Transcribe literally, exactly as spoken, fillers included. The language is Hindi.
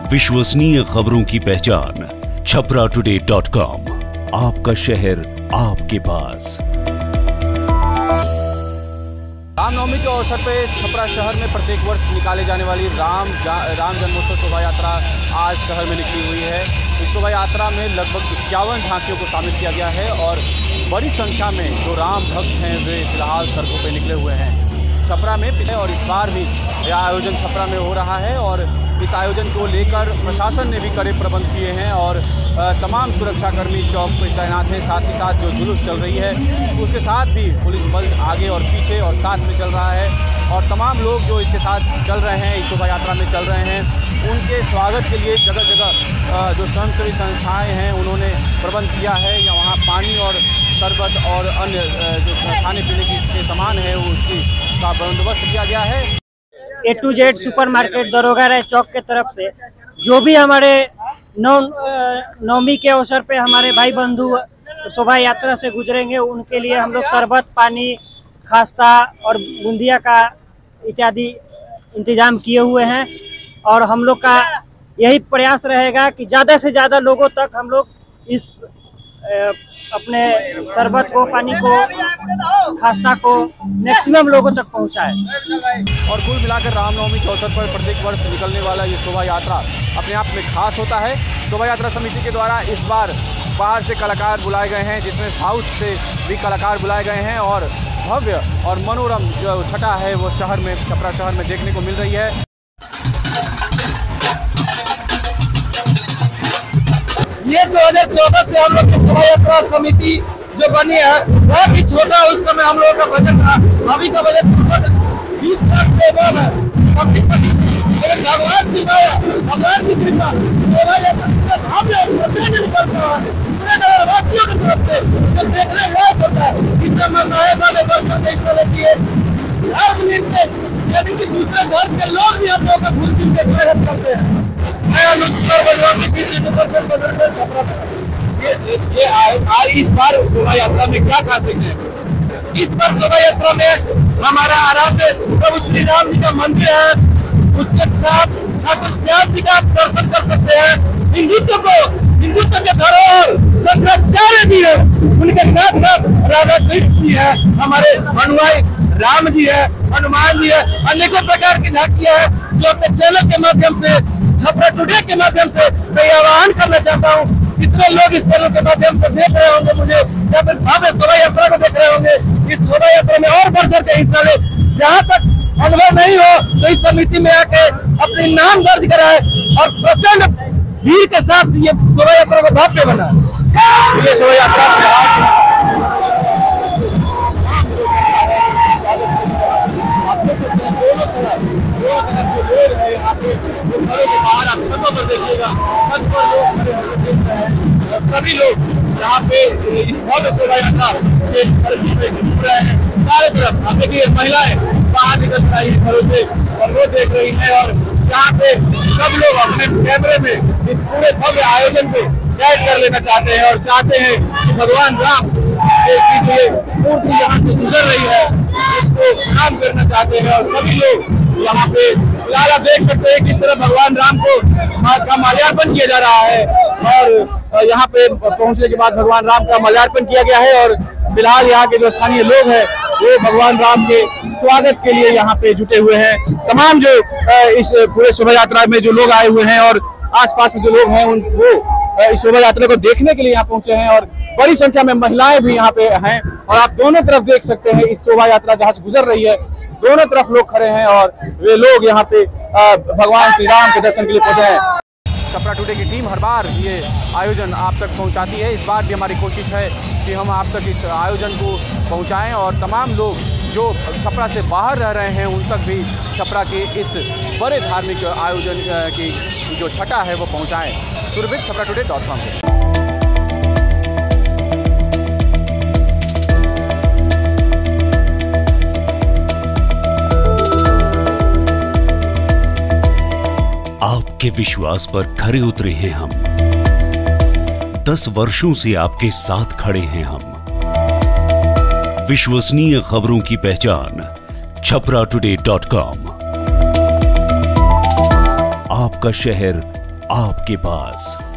विश्वसनीय खबरों की पहचान छपरा टुडे डॉट कॉम। आपका शहर आपके पास। रामनवमी के अवसर पर छपरा शहर में प्रत्येक वर्ष निकाले जाने वाली राम राम जन्मोत्सव शोभा यात्रा आज शहर में निकली हुई है। इस शोभा यात्रा में लगभग इक्यावन झांकियों को शामिल किया गया है और बड़ी संख्या में जो राम भक्त हैं वे फिलहाल सड़कों पर निकले हुए हैं। छपरा में पिछले और इस बार भी यह आयोजन छपरा में हो रहा है और इस आयोजन को लेकर प्रशासन ने भी कड़े प्रबंध किए हैं और तमाम सुरक्षाकर्मी चौक पर तैनात हैं। साथ ही साथ जो जुलूस चल रही है उसके साथ भी पुलिस बल आगे और पीछे और साथ में चल रहा है और तमाम लोग जो इसके साथ चल रहे हैं, इस शोभा यात्रा में चल रहे हैं, उनके स्वागत के लिए जगह जगह जो स्वयंसेवी संस्थाएं हैं उन्होंने प्रबंध किया है। या वहाँ पानी और शरबत और अन्य जो खाने पीने की सामान है उसकी का बंदोबस्त किया गया है। A to Z super market दरोगा राय चौक के तरफ से जो भी हमारे नौ नवमी के अवसर पे हमारे भाई बंधु शोभा यात्रा से गुजरेंगे उनके लिए हम लोग शरबत, पानी, खास्ता और बूंदिया का इत्यादि इंतजाम किए हुए हैं और हम लोग का यही प्रयास रहेगा कि ज़्यादा से ज़्यादा लोगों तक हम लोग इस अपने शरबत को, पानी को, खास्ता को मैक्सिमम लोगों तक पहुंचाएं। और कुल मिलाकर रामनवमी के अवसर पर प्रत्येक वर्ष निकलने वाला ये शोभा यात्रा अपने आप में खास होता है। शोभा यात्रा समिति के द्वारा इस बार बाहर से कलाकार बुलाए गए हैं, जिसमें साउथ से भी कलाकार बुलाए गए हैं और भव्य और मनोरम जो छटा है वो शहर में, छपरा शहर में देखने को मिल रही है। ये दो हज़ार चौदह से हम लोग की शोभा यात्रा समिति जो बनी है वह भी छोटा, उस समय हम लोगों का बजट था, अभी का बजट बीस लाख से कम है। भगवान की दया, भगवान की कृपा शोभा यात्रा हमने प्रचंड निकलता है पूरे नगरवासियों की तरफ से जो देखने लायक होता है। इसका मानना है वाले वर्षों में इस तरह की धर्मनिरपेक्ष यानी कि दूसरे धर्म के लोग भी हम लोग का भूल चूक के स्वागत करते हैं। ये आज इस बार शोभा यात्रा में क्या खास है? इस बार शोभा यात्रा में हमारा आराध्य प्रभु श्री राम जी का मंदिर है, उसके साथ ठाकुर श्याम जी का दर्शन कर सकते हैं। हिंदुत्व को, हिंदुत्व के धरोहर शंकराचार्य जी है, उनके साथ साथ राधा कृष्ण जी है, हमारे अनुयायी राम जी है, हनुमान जी है, अनेकों प्रकार की झांकियां है जो अपने चैनल के माध्यम से, छपरा टुडे के माध्यम से मैं आह्वान करना चाहता हूँ। जितने लोग इस चैनल के माध्यम से देख रहे होंगे मुझे या फिर भव्य शोभा यात्रा को देख रहे होंगे, इस शोभा यात्रा में और बढ़ चढ़ के हिस्सा ले। जहाँ तक अनुभव नहीं हो तो इस समिति में आके अपनी नाम दर्ज कराए और प्रचंड भीड़ के साथ ये शोभा यात्रा को भव्य बनाए। ये शोभा यात्रा बाहर आप छतों पर देखिएगा, छत पर लोग खड़े होकर देख रहे हैं। सभी लोग यहाँ पे इस भव्य शोभा यात्रा के तरफ में घूम रहे हैं। चारों तरफ आप देखिए महिलाएं बाहर निकल रही है घरों से और वो देख रही है और यहाँ पे सब लोग अपने कैमरे में इस पूरे भव्य आयोजन को कैद कर लेना चाहते हैं और चाहते हैं कि भगवान राम की जो मूर्ति यहाँ से गुजर रही है उसको प्रणाम करना चाहते हैं। और सभी लोग यहाँ पे फिलहाल आप देख सकते हैं किस तरह भगवान राम को का माल्यार्पण किया जा रहा है और यहाँ पे पहुंचने के बाद भगवान राम का माल्यार्पण किया गया है और फिलहाल यहाँ के जो स्थानीय लोग हैं वो भगवान राम के स्वागत के लिए यहाँ पे जुटे हुए हैं। तमाम जो इस पूरे शोभा यात्रा में जो लोग आए हुए हैं और आसपास में जो लोग हैं उन वो इस शोभा यात्रा को देखने के लिए यहाँ पहुंचे हैं और बड़ी संख्या में महिलाएं भी यहाँ पे हैं और आप दोनों तरफ देख सकते हैं इस शोभा यात्रा जहाँ से गुजर रही है, दोनों तरफ लोग खड़े हैं और वे लोग यहाँ पे भगवान श्री राम के दर्शन के लिए पहुंचे हैं। छपरा टुडे की टीम हर बार ये आयोजन आप तक पहुंचाती है। इस बार भी हमारी कोशिश है कि हम आप तक इस आयोजन को पहुंचाएं और तमाम लोग जो छपरा से बाहर रह रहे हैं उन तक भी छपरा के इस बड़े धार्मिक आयोजन की जो छटा है वो पहुंचाएं। सुरभित छपरा टुडे डॉट कॉम पे। आपके विश्वास पर खरे उतरे हैं हम, दस वर्षों से आपके साथ खड़े हैं हम। विश्वसनीय खबरों की पहचान छपरा टुडे डॉट कॉम। आपका शहर आपके पास।